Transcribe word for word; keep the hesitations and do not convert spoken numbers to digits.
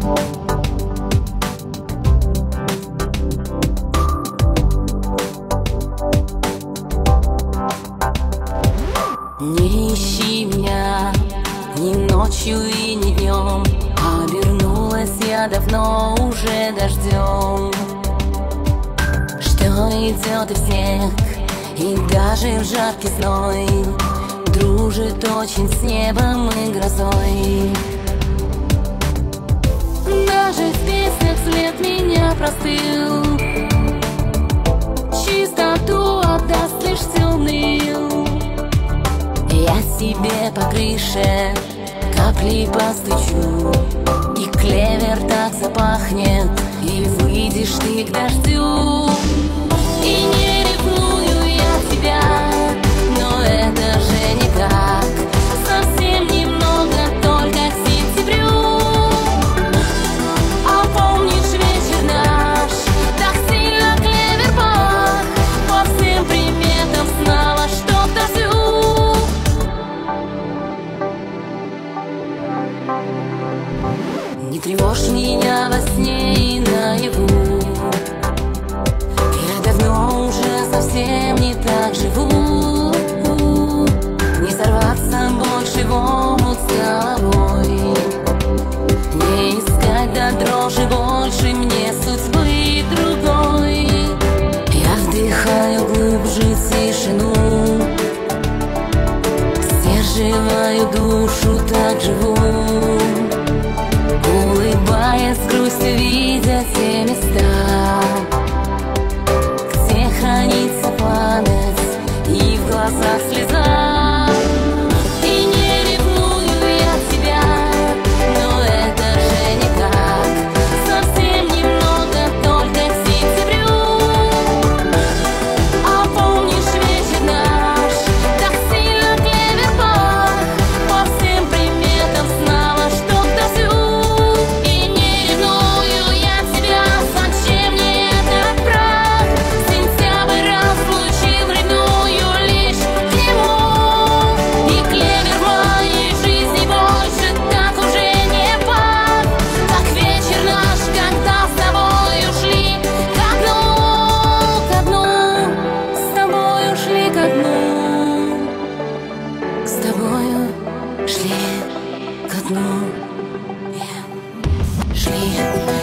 Не ищи меня ни ночью и ни днем, обернулась я давно уже дождем, что идет и в снег, и даже в жаркий зной дружит очень с небом и грозой. Даже в песнях след меня простыл, чистоту отдаст лишь темный. Я себе по крыше капли постучу, и клевер так запахнет, и выйдешь ты к дождю. И не ревную я тебя, но это же не так, совсем немного, только к сентябрю. А помнишь вечер наш, так сильно клевер пах, по всем приметам знала, что к дождю. Не тревожь меня во сне и наяву, я давно уже совсем не так живу. Не сорваться больше в омут с головой, не искать до дрожи больше мне судьбы другой. Я вдыхаю глубже тишину, сдерживаю душу, так живу, улыбаясь с грустью, видя те места, где хранится память и в глазах слеза. И не ревную я тебя, но это же не так, совсем немного, только к сентябрю. А помнишь вечер наш, так сильно клевер пах, по всем приметам знала, что к дождю. И не ревную я тебя, зачем мне этот прах? Сентябрь разлучил, ревную лишь к нему. И клевер в моей жизни больше так уже не пах, как вечер наш, когда с тобой ушли ко дну, ко дну, с тобой ушли ко дну, с тобою шли ко дну, шли.